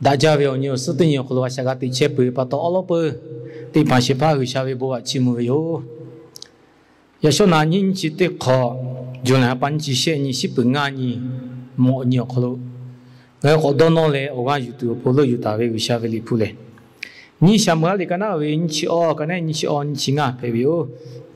大家为牛是等于和罗下个的切不把到阿拉伯的巴西巴为下为不啊起木有，要说那人气的考，就那班级些你是本安你莫牛可罗，我好多弄嘞，我讲有多不了有大为下为离谱嘞，你想么哩？个那为你去哦，个那你去哦，你去啊，朋友。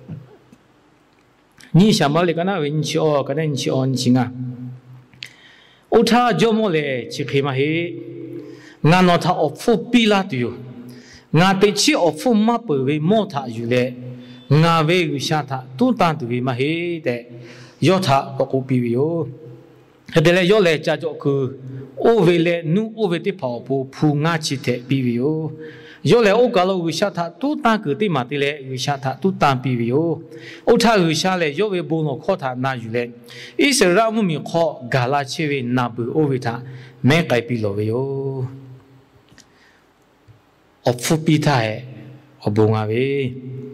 你想么哩？个那为你去哦，个那你去哦，你去啊。我他就么嘞？去开嘛嘿？俺那他哦付比啦对哟，俺得去哦付嘛不为莫他有嘞，俺为有下他都当对为嘛嘿的，要他不够比为哟。他得来要来家做个，我为了努我为的跑步铺俺去的比为哟。要来我搞了为啥他都当个的嘛的嘞？为啥他都当比为哟？我他为啥嘞？要为不能靠他那有嘞？一是让我们靠搞了去为那不我为他没改变了为哟。我付比他诶，我不爱为。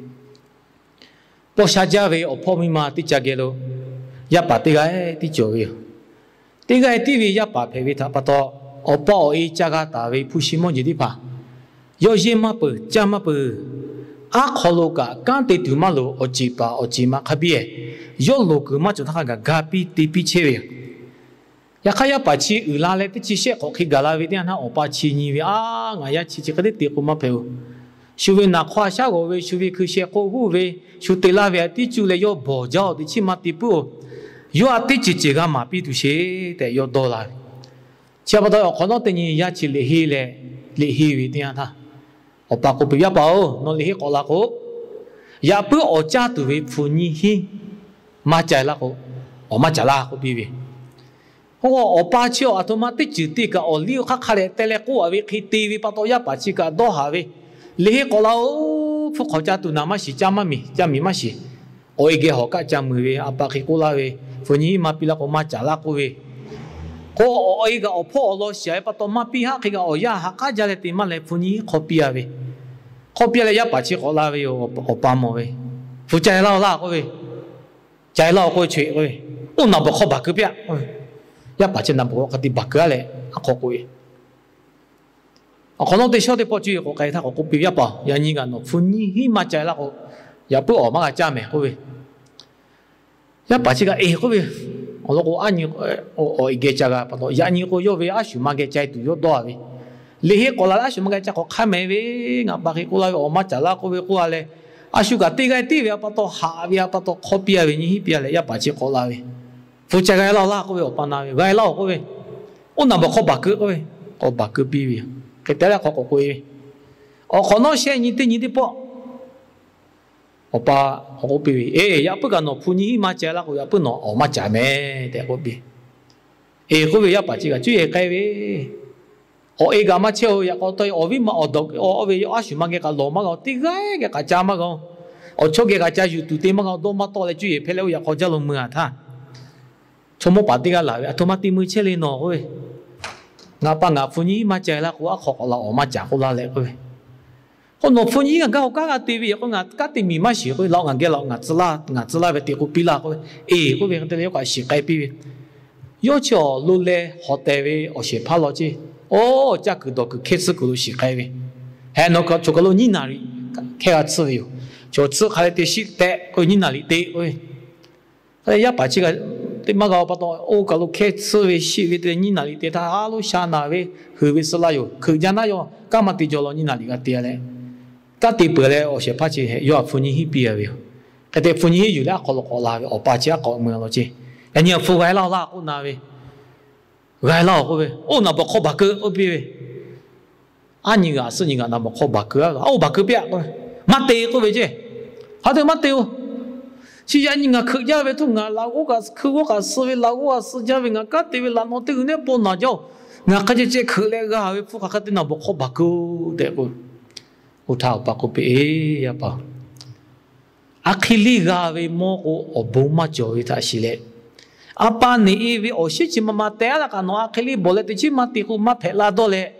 不下家为我破密码的家给了，也把这个的教为，这个的为也把陪为他把到我把我一家个大为不希望就的怕。要些嘛不，家嘛不，啊考路个，刚得丢马路，我几嘛卡别，要路个嘛就他个咖比地比切位，也看要把起乌拉来的这些，我去搞拉位的他我把起你位啊，我也起个的地个嘛陪，修为那夸下我位，修为去些过户位，修对拉位的就来要保障的起码地步，要啊的这个嘛比都些的要多啦，差不多要可能等你也起厉害嘞，厉害位的他。我把个不要包，那里搞那个，也不我家都为妇女去，马家那个，我马家那个比比，我把去啊，他妈的就这个，我留下来带来过为去地位把到也把这个多下为，里搞那个，不考家都那么是家嘛咪嘛是，我一个好家家么为，阿爸去过那为，妇女嘛比那个马家那个为。我一个我破了写把多嘛比哈，这个我呀哈家家的地嘛来妇女可比啊喂。可别了，也把起好拉喂，我爸妈喂，负债老拉喂，债老过去喂，我那不好把个别喂，也把起那不好的把个嘞，啊可贵。可能对小的不注意，我给他我比也把，也你个喏，妇女起码债了我，也不我嘛个家没喂，也把起个哎喂，我说我按你我一个家个不多，也你我要为阿叔嘛个债都要多喂。厉害过来，阿叔么个只个看没喂，我把佢过来，我妈只啦，过过来，阿叔个地个地位不到下位，不到靠边位，你边嘞也把只过来喂，负责个老啦，过我帮那位，个老过喂，我那么靠把个喂，我把个边位，佢得啦靠个喂，我可能现你的不，我把我边位，哎，也不敢喏，妇女嘛只啦，我也不喏，我妈只咩的个边，哎，过位也把这个最改喂。我一个嘛超呀，我对我为嘛我读我为阿叔嘛个罗嘛个，第个个家嘛个，我出个家就对嘛个多嘛多嘞，主要偏了呀，我家龙门啊他，从我把这个来，他妈地没车哩喏喂，我把我妇女嘛在啦，我学啦，我嘛讲好啦嘞喂，我那妇女个我家地位，我家地面嘛是会老人家老伢子啦为地个比啦喂，诶，我为个了个是改比，要求路嘞学地位，我是怕老子。哦，这个都开始个都是开的，还那个做个路你那里开个吃的哟，就吃还得是的，个你那里的喂，哎呀把这个对嘛个把到哦个路开吃的是的你那里的，他阿路下那位后位是哪有，客家那有干嘛的叫了你那里个的嘞，他的不嘞，我是怕去要妇女去比的哟，他的妇女有俩好了好啦，我把这搞没了去，人家父爱老啦我那位。外老个喂，我那不靠把个，我比喂，啊你个是你个那不靠把个啊，我把个别个，马得个喂这，好的马得哦，是呀你个客家喂同啊，老我个客我个是喂，老我是家喂个，家得喂老我得那不拿叫，我个这客来个喂，富个的那不靠把个的个，我讨把个别呀吧，阿克里个喂么个我不嘛叫喂他是嘞。apa ni iwi osi cima mate ala kano akili boleh tu cima tiku ma pela dole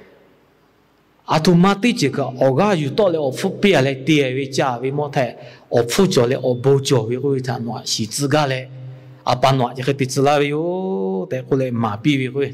atu mati jika oga yuto le ofu pia le dia wi ja wi mo the ofu jo le obo jo wi wi ta no si ziga le apa no jika ti zila wi yo te ko le ma bi wi wi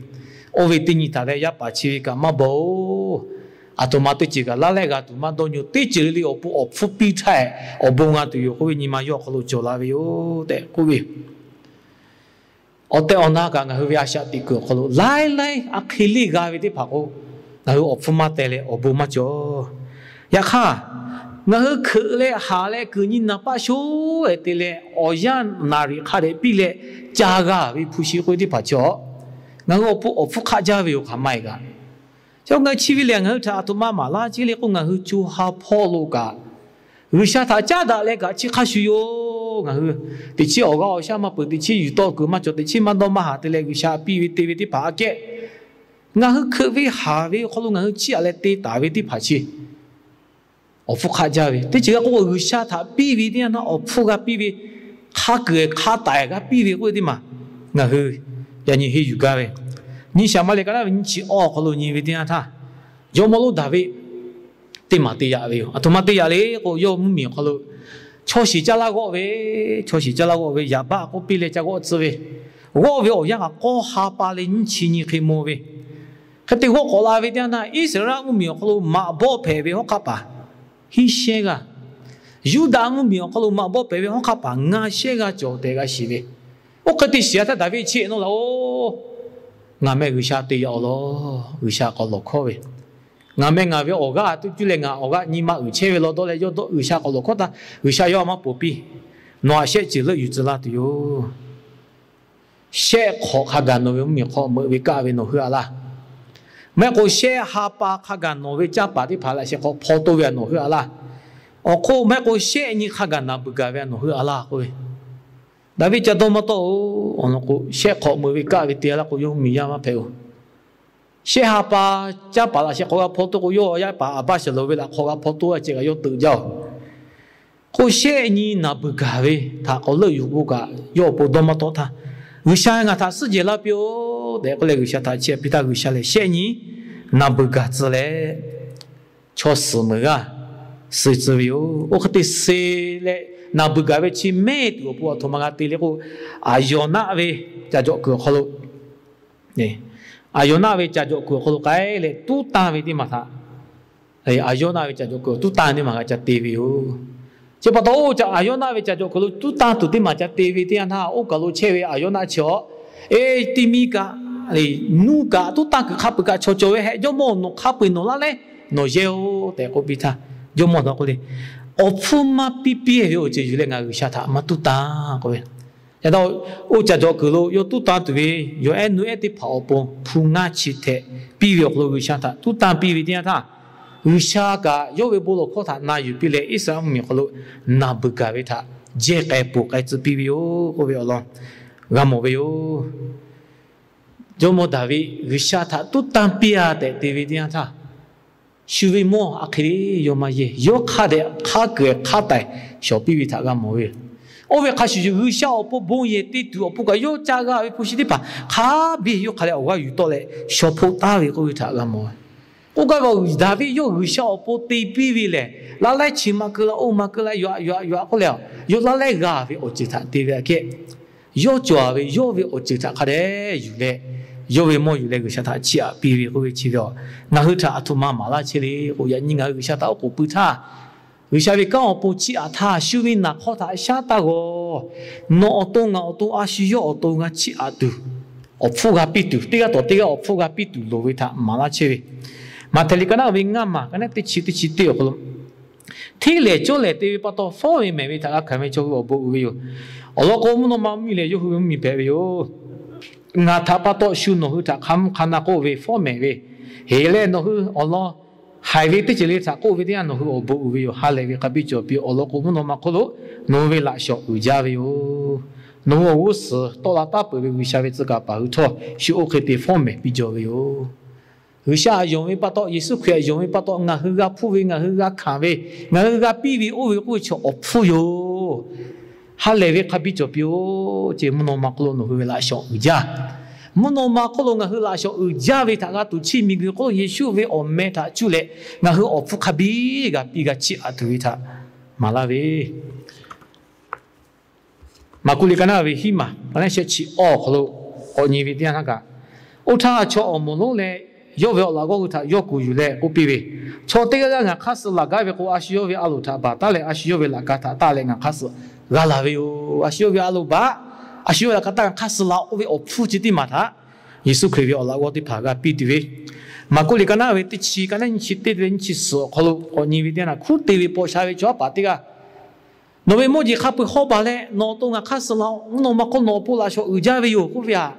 我为对你打的也把起个嘛不，啊，多嘛对这个哪来个多嘛都有对这里我不比赛，我不啊对有会你嘛要可能做那个哟的，各位。我对我那个我会下的个可能来啊，可以个为的跑过，然后我不嘛得嘞，我不嘛做，呀哈，我可嘞下嘞个人那把手诶的嘞，我呀哪里下嘞比嘞，家个为不喜欢的跑做。我不看家为我看买个，就我去为两个他都妈妈啦，这里我我就好跑路个，有下他家的那个去看书哟，我的去我个下嘛不的去遇到个嘛就的去嘛到嘛下的那个下比为对为的爬个，我可为下为可能我去来对大为的爬去，我不看家为，的这个我有下他比为的那我不个比为卡个卡大个比为我的嘛，我呀，你去有干喂？你想嘛？你讲那你去哦，可能你为点他，有么路大喂？对嘛对呀喂？啊，他妈对呀嘞！我有木面可能，确实加那个喂，确实加那个喂，也把我比来加我子喂，我喂我样啊，我下巴嘞你去你去么喂？可对我过来喂点他，一时让木面可能马波陪喂我卡巴，一些个，有大木面可能马波陪喂我卡巴，那些个就这个是喂。我可得写他大飞车喏喽，俺们有下对要咯，有下个落课喂，俺们我个对对嘞我个你妈有车喂落到来要到有下个落课的，有下要么不必，哪些只了有只啦对哟，写课下干喏没课没为干为喏去啦，没个写下巴下干喏为加把的爬来写课跑到为喏去啦，我课没个写你下干那不干为喏去啦喂。tapi jatuh mata orang ko syekh ko mo wika witia la ko yo miya ma pheo syekh apa cha pa la syekh ko photo ko yo ya pa apa se lo we la ko photo a che ga yo tự jao ko syekh ni na bu ga we tha ko lo yu bu ga yo po do ma to tha wi sha nga tha si je la pyo de ko le wi sha tha che pi ta wi sha le syekh ni na bu ga zi le cho si me ga si zi yo o khati se le na bugawe chi me tu po to mga tili ko ayona we cha jo ko kholo ne ayona we cha jo ko kholo kai le tu ta we ti ma tha ai ayona we cha jo ko tu ta ni ma ga cha ti we o che pa to cha ayona we cha jo ko tu ta tu ti ma cha ti we ti an tha o ka lo che we ayona cho e ti mi ka ai nu ka tu ta ka khap ka cho cho we he jo mo no khap no la le no ye o te ko bi tha jo mo no ko le我父妈比比有这有那个下他嘛都打各位，然后我家做个路有都打对，有爱努爱的跑步，普牙起铁，比有路下他都打比为点他，有下个有为不落考他那有比嘞，一上面个路那不该为他，这该不该只比有各位咯，我冇为有，就冇大为有下他都打比啊的对为点他。修为么阿克里有嘛耶？有卡的卡个卡带小比比他个么喂？我为卡修有小不不也得多不过有家个为不是的吧？卡比有卡了我遇到嘞小破大为个为他个么？我讲我大为有小不对比为嘞，拿来起码个了欧嘛个了有个了，有拿来个为我知他对个个，有做为有为我知他卡嘞有嘞。有为么有那个下他吃啊，比为会吃了，那后他他妈妈啦吃嘞，我也你那个下他我不他，为啥为刚我不吃啊他，修为那靠他下他个，那我都啊需要我都啊吃啊都，我付个比度，这个我付个比度罗为他妈啦吃嘞，嘛他哩个那为啱嘛，个那得吃掉个咯，听嘞做嘞对不到，方为没为他看没做我不为哟，我老公们妈咪嘞就会咪白哟。ngà tháp bắt đầu xu nó hư tháp khăm khăn nào về phô mẹ về hệ lên nó hư Allah hai về tới chỉ lấy tháp cô về đi nó hư ở bộ về hai lấy về cái bị chụp bị Allah cũng nó mặc cô nó về lại shop ở gia về nó ở屋子到了大伯về下về自个把错是 OK 的方面比较về ở下用为bắt đầu也是可以用为bắt đầu ngà hư cái phụ về ngà hư cái khám về ngà hư cái bị về ở về cô chụp ở phụ yo hai lấy về cái bị chụp yo chỉ muốn nó mặc cô nó về lại shop ở gia muốn mà có lúc ngài là số ở gia về thằng tu chi mình có lúc Giêsu về ôm mẹ thằng chú lệ ngài ở phụ khá bi cái chi ở tu thằng mà là về mà cô đi cái nào về hi mà cái này sẽ chỉ có lúc ở nhiều về tiếng thằng cả 乌塔乔奥莫龙嘞，要不要那个乌塔要古有嘞，古比为，乔这个人啊，开始那个为古阿西要为阿鲁塔巴，打嘞阿西要为那个他打嘞啊开始，阿拉为有阿西要为阿鲁巴，阿西要那个打开始老为我父亲的嘛他，耶稣可以为那个的爬个比对为，马古里干那为的吃干那你吃的人吃少，可能我你为点那苦的为包下为做把这个。那为么子他不好吧嘞？那东啊开始老，那么个那不拉说有家为有苦呀。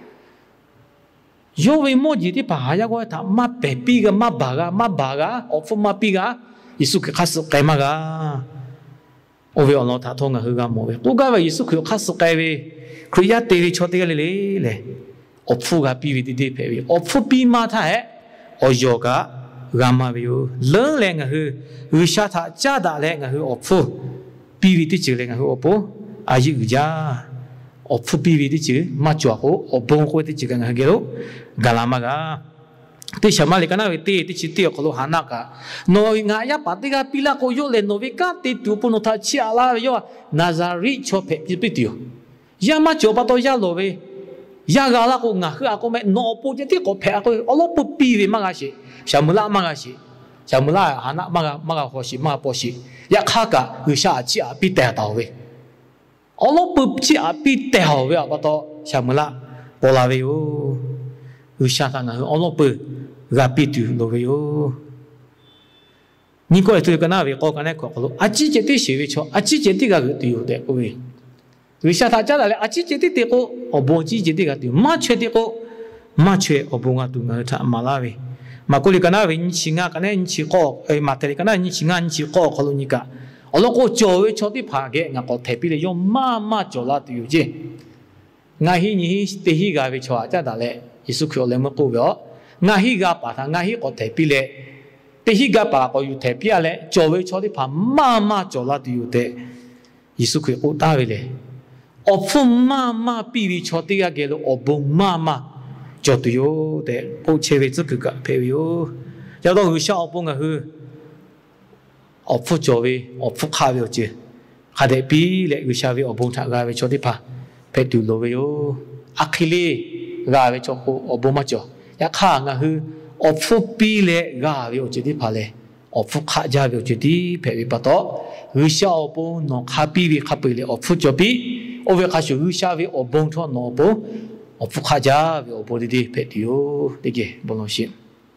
有为么子的把呀个他马白比个马巴个马巴个，我父马比个，耶稣开始改嘛个。我为那他通个好个么为，我讲为耶稣佢开始改为，佢一地为错地个嘞，我父个比为的配为，我父比嘛他係，我有个干嘛为有，冷冷个去，有下他加大冷个去我父。比为的这个人和我不，阿姨有家，我不比为的这个，马抓好，我不会的这个人给了，干啦嘛个，对什么来讲那为对的这对可能喊那个，那我呀把这个比啦个有嘞，那为个对丢不能他吃啦哟，那咋里错配比比丢，呀嘛就把到呀罗为，呀个啦个我和阿个没，那不就这个配阿个，我老不比为嘛个是，什么啦嘛个是。像木拉喊那马个火西马波西，一卡个有下只阿比带到位，我老不只阿比带好位啊，不到像木拉波拉位哟，有下上个我老不阿比丢落位哟。你过来对个那位我讲那个咯，阿姐姐的学位错，阿姐姐的个丢的个位，有下他家来阿姐姐的个，我不姐姐的个丢，马缺的个马缺我不我丢个他马拉位。马古里干那为你吃啊，干那你吃过，马特里干那你吃啊，你吃过，可能你个，我那个教会做的爬嘅，我特别的用妈做啦都有啫。我去你第一个为做真大嘞，耶稣佢我们过咗，我去个把他，我去我特别嘞，第一个把我有特别嘞，教会做的爬妈做啦都有的，耶稣佢我大为嘞，我父妈比为做的个嘅咯，我帮妈。就对哟的，我切为这个朋友，要到有小帮个去，我副座位，我副卡位就，还得比嘞有小位我帮他个位坐的怕，陪丢路位哟，阿克里个位坐我帮嘛坐，一卡个去，我副比嘞个位我坐的怕嘞，我副卡家位坐的陪位不到，有小帮喏卡比位卡比嘞，我副座比，我位卡是有小位我帮他喏帮。我不卡家，我不的配丢的个不能行。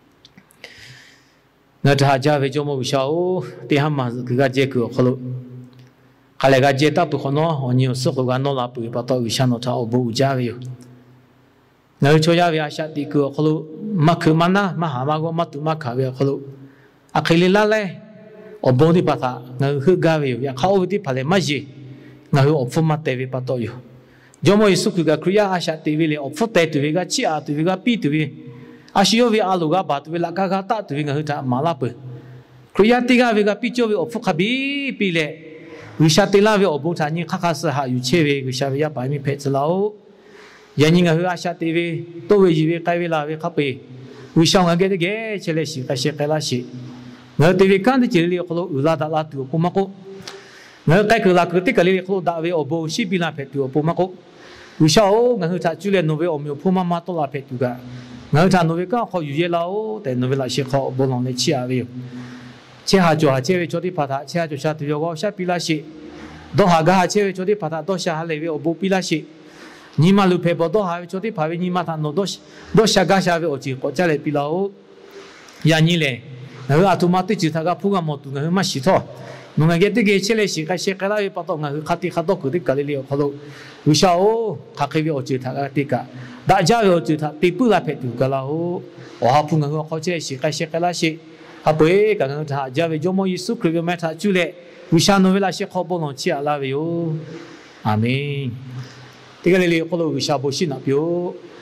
那他家为什么有效？对他们这个结果好了，后来个结果不可能，我有时候个弄了不把到有效，那他我不家为。那做家为阿下的个好了，马克曼呐，马哈马个马杜马卡为好了，阿克里拉嘞，我不的把他，那个家为呀，靠的把来马些，那个我父妈带为把到有。Jomo Yesus juga kriya asya tiwi le opfote tiwi ga chia tiwi ga pi tiwi asyo vi alu ga ba tiwi la ga ta tiwi ga huta mala pe kriya tiga vi ga pi cho vi opfo khabi pi le wisha tila vi obu tha ni kha kha sa ha yu che vi wisha vi ya ba mi phe chlao yani ga hu asya tiwi to vi ji vi kai vi la vi kha pe wisha ga ge ge che le si ka she ka la si nga tiwi kan de che le khlo ula da la tu ko ma ko nga kai ka la ka ti ka le khlo da vi obu si bi la phe tu obu ma ko为啥哦？我他就连农业我们有普妈妈都拉配度个，我他农业刚好有些老，但农业那些好不能来吃啊喂。吃下做下这位做的把他，吃下做下对我下比那些，多下个下这位做的把他，多下下来位我不比那些。你妈路配包多下位做的把位你妈他弄多下个下位我只国家来比老，呀你嘞，我阿图妈对住他个普个毛度我妈洗头。侬个这个吃来是个些个啦，把到我卡蒂卡多个的个里了，好多为啥哦？他可以我知他个这个，大家我知他地不来配度个啦哦，我哈碰我好吃是个些个啦是，他不会刚刚他家为怎么耶稣可以买他出来，为啥侬为那些好不能吃啦喂哟？阿门。这个里好多为啥不信啊？比如。